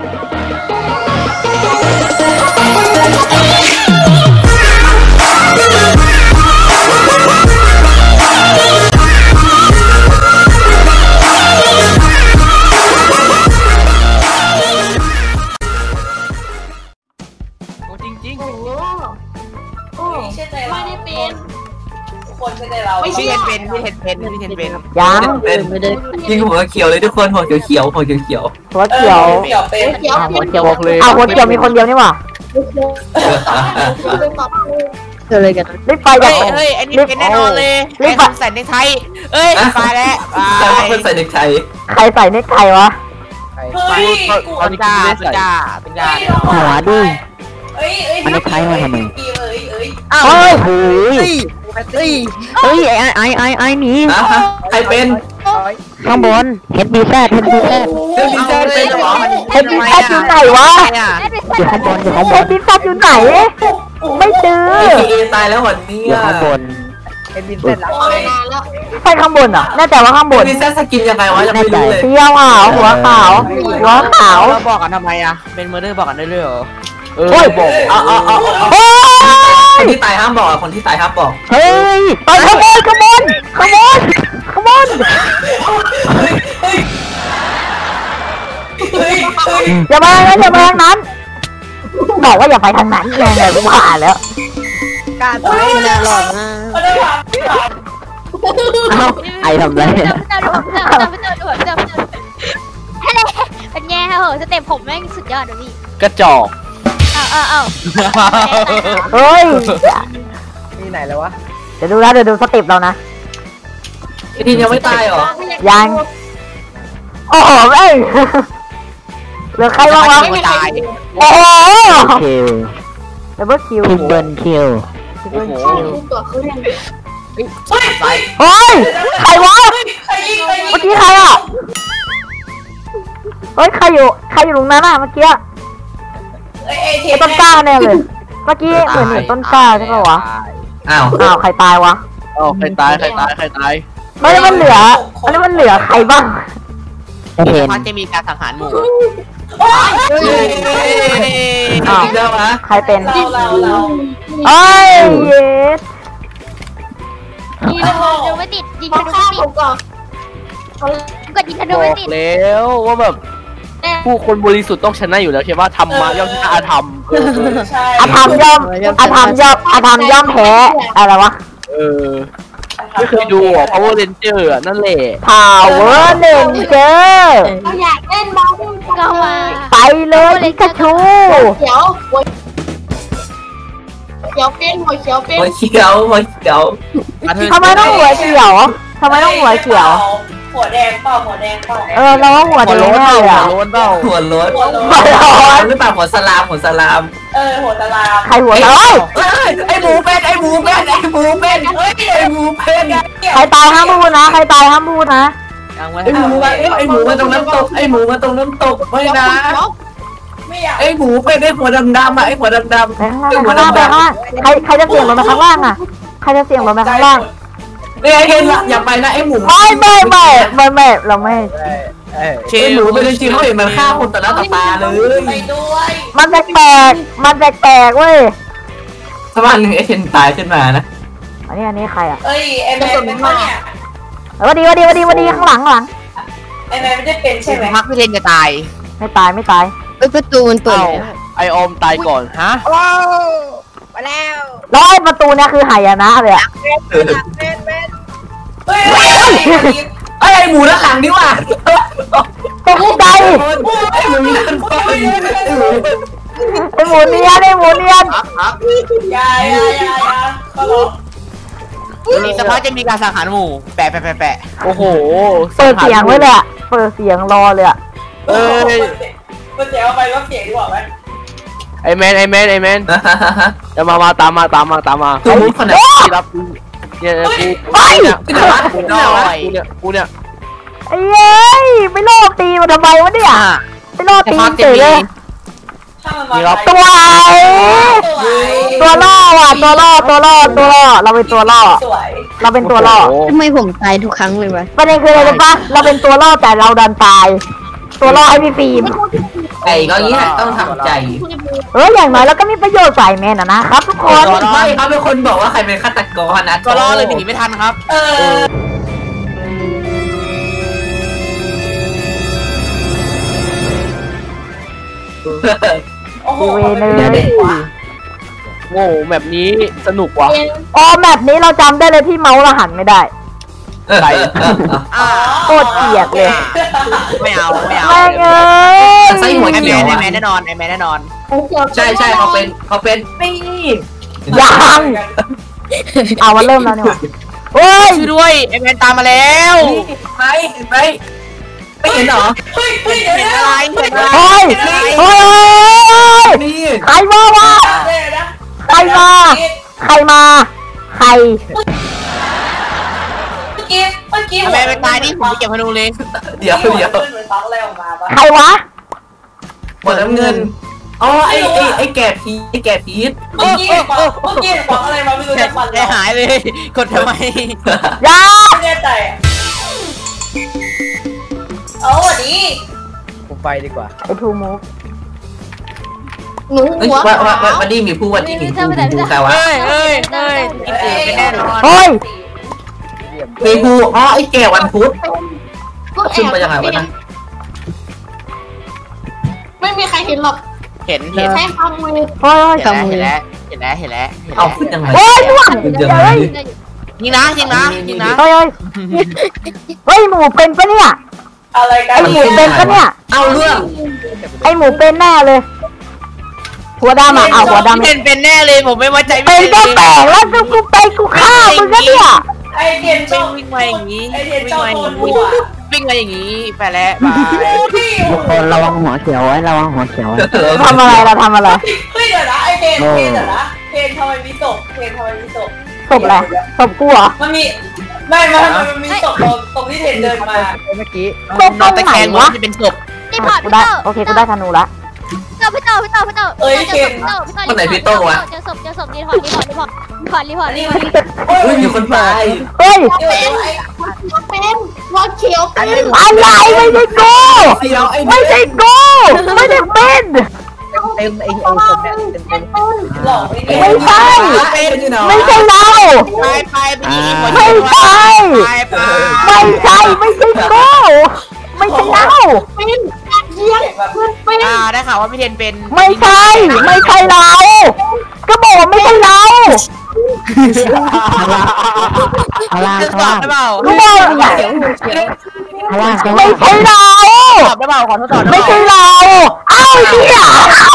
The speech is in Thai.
พี่เห็นเป็นยังยิงหัวเขียวเลยทุกคนหัวเขียวหัวเขียวหัวเขียวเลยหัวเขียวมีคนเดียวนี่หว่าอะไรกันรีบไปกันเฮ้ยอันนี้เป็นแน่นอนเลยรีบใส่ในไทยเอ้ยไปแล้วใส่เด็กไทยใครใส่เน็กไทวะเป็นจ้าหัวดิมันได้ใช้มาทำไมเฮ้ยไอ้หนีใครเป็นข้างบนเห็นบีแซดเป็นหรอเห็นบีแซดอยู่ไหนวะอยู่ข้างบนเห็นบีแซดอยู่ไหนไม่เจอตายแล้วหมดนี้อยู่ข้างบนเห็นบีแซดแล้วใช่ข้างบนอ่ะแน่ใจว่าข้างบนบีแซดสกินยังไงวะยังไม่รู้เลยเที่ยวหัวขาวเราบอกกันทำไมอ่ะเป็นเมอร์เดอร์บอกกันได้เลยเหรอโอ้ยบอกคนที่ตายห้ามบอกคนที่ตายห้ามบอกเฮ้ยไปขโมยอย่ามาทางนั้นบอกว่าอย่าไปทางนั้นไงกูผ่านแล้วการไปน่าหลอกนะไอทำไรเป็นไงฮะเหรอสเต็ปผมแม่งสุดยอดเลยพี่กระจอกเฮ้ยมีไหนแล้ววะเดี๋ยวดูสเต็ปเรานะทียังไม่ตายหรอยังโอ้โหเอ้ยเหลือใครบ้างวะโอ้โหดับเบิลคิวเฮ้ยใครวะเมื่อกี้ใครอ่ะเฮ้ยใครอยู่ตรงนั้นอ่ะเมื่อกี้ไอ้ต้นกล้าแน่เลยเมื่อกี้เหมือนเห็นต้นกล้าใช่ป่าววะอ้าวใครตายวะใครตายไม่ได้มันเหลือใครบ้างเห็นมันจะมีการสังหารหมู่ใครเป็นเอ้ยเยสยิงธนูไม่ติดยิงธนูไม่ติดก็ยิงธนูไม่ติดแล้วว่าแบบผู้คนบริสุทธิ์ต้องชนะอยู่แล้วใช่ไหมธรรมะย่อมชนะอาธรรมอาธรรมย่อมแพ้อะไรวะไม่เคยดูอ่ะ Power Ranger นั่นแหละ Power Ranger อยากเล่นบอลก็มาไปเลยพิกาชูเขียวเป็นหัวเขียวทำไมต้องหัวเขียวหัวแดงเปล่าเราว่าหัวแดงเลยอ่ะหัวล้นหรือเปล่าหัวสลามหัวสลามใครหัวล้นไอหมูเป็นใครตายห้ามพูดนะไอหมูมาตรงน้ำตกไม่นะไอหมูเป็นไอหัวดำอ่ะไอหัวดำข้างล่างใครจะเสี่ยงลงมาข้างล่างอ่ะเนี่ยเห็นละอย่าไปนะไอหมูไม่เราไม่ไอหมูเป็นจริงเขาเห็นมันฆ่าคนต่อหน้าต่อตาเลยไปด้วยมันแปลกเว้ยถ้าวันหนึ่งไอเทนตายขึ้นมานะอันนี้ใครอ่ะเอ้ยไอแมนเป็นมาเนี่ยวันดีข้างหลังไอแมนไม่ได้เป็นใช่ไหมพักพี่เทนจะตายไม่ตายประตูมันเปิดไออมตายก่อนฮะมาแล้วแล้วไอประตูเนี่ยคือหายนะเลยอ่ะไอหมูด้านหลังนี่ว่ะตกใจไอหมูเนียนนี่สักพักจะมีการสังหารหมู่แปะโอ้โหเปิดเสียงไว้เลยอ่ะเปิดเสียงรอเลยอ่ะมันจะเอาไปรับเสียงดีกว่าไหมไอแมนจะมาตามมาคือมุกขนาดที่รับเนี่ยกูเนี่ยไอ้เอ้ยไม่โลภตีมันทำไมวะเนี่ยไม่โลภตีเฉยเลยตัวล่อว่ะตัวล่อเราเป็นตัวล่อทำไมผมตายทุกครั้งเลยวะประเด็นคืออะไรรู้ปะเราเป็นตัวล่อแต่เราดันตายตัวล่อให้พี่ฟิล์มไก่ก็อย่างนี้แหละต้องทำใจอย่างน้อยเราก็มีประโยชน์ฝ่ายแมนนะครับทุกคนไม่เขาเป็นคนบอกว่าใครเป็นฆาตกรนะก็รอเลยหนีไม่ทันครับโอ้โหเวเนยโง่แบบนี้สนุกว่ะอ๋อแบบนี้เราจำได้เลยที่เมาส์เราหันไม่ได้ใครโคตรเกลียดเลยไม่เอาแม่งเอ้ยใส่หัวไอแมเขียวนไอแมนแน่นอนไอแมนแน่นอนใช่เขาเป็นนี่ยังเอามาเริ่มแล้วเนี่ยโอ้ยช่วยด้วยไอแมนตามมาแล้วเห็นไหมไม่เห็นเหรอเฮ้ยเฮ้ยเดี๋ยวเห็นนะอะไรเห็นอะไรเฮ้ยเฮ้ยนี่ใครมาวะเดี๋ยวนะใครมาใครเมื่อกี้ไอแมนไปตายนี่ผมไปเก็บพนูเลยเดี๋ยวเหมือนฟังอะไรออกมาปะใครวะหมดน้ำเงินอ๋อไอ้แก่พีทเมื่อกี้ฟังอะไรมาไม่รู้จะฟันใจหายเลยกดทำไมยาไม่แน่ใจเอาวันนี้ผมไปดีกว่าไอทูมูฟหนูเฮ้ยหัววันนี้มีผู้ใครวะเฮ้ยกินเองแน่นอนเฮ้ยมีผู้อ๋อไอ้แก่วันพุธพวกแอขึ้นบมายังไงวะนะไม่มีใครเห็นหรอกเห็นแค่ฟังมือเฮ้ยเห็นแล้วเอาขึ้นยังไงเฮ้ยด่วนขึ้นเดี๋ยัยวงไงยิงนะเฮ้ยเฮ้ยหมูเป็นปะเนี่ยอะไรกัไอน หมูเป็นปะเนี่ยเอาเรื่องไอหมูเป็นแน่เลย หัวดำอ่ะเอาหัวดำเป็นแน่เลยผมไม่ไว้ใจเป็นก็แปลกแล้วกูไปกูฆ่ามึงก็เนี่ยไอเดียนชอบวิ่งมาอย่างนี้ไอเดียนชอบโดนหัววิ่งมาอย่างนี้ไปแล้วบายทุกคนระวังหัวเขียวไว้ระวังหัวเขียวไว้ทำอะไรเราทำอะไรเฮ้ยเดี๋ยวนะไอเดนเดี๋ยวนะเทนทำไมมีศพศพอะไรศพกูเหรอมันมีมันมีศพตรงที่เทนเดินมาเมื่อกี้ศพตรงไหนวะจะเป็นศพนี่พอร์ตกูพี่ได้เตอร์โอเคกูได้ธนูละเจอพี่เตอร์เจอศพรีพอร์ตเฮ้ยอยู่คนตายเฮ้ยเป็นหัวเขียวเป็นอะไรไม่ใช่กูเดี๋ยวไอ้ไม่ใช่กูไม่ได้เป็นเต็มไอ้ศพเนี่ยเต็มหลอกไม่ไม่ใช่ ไม่ใช่เราไปไปไม่ใช่ไปไม่ใช่ไม่ใช่กูไม่ใช่เราเป็นเยี่ยงเพื่อนเป็นได้ข่าวว่าพี่เทนเป็นไม่ใช่ไม่ใช่เราก็บอกว่าไม่ใช่เราข้างล่างจะข้างตอล่าบงได้เปล่าก็บอกข้างล่างข้างไม่ล่างใช่เราตอบได้เปล่าขอทดสอบไม่ใช่เราเอ้าเหี้ย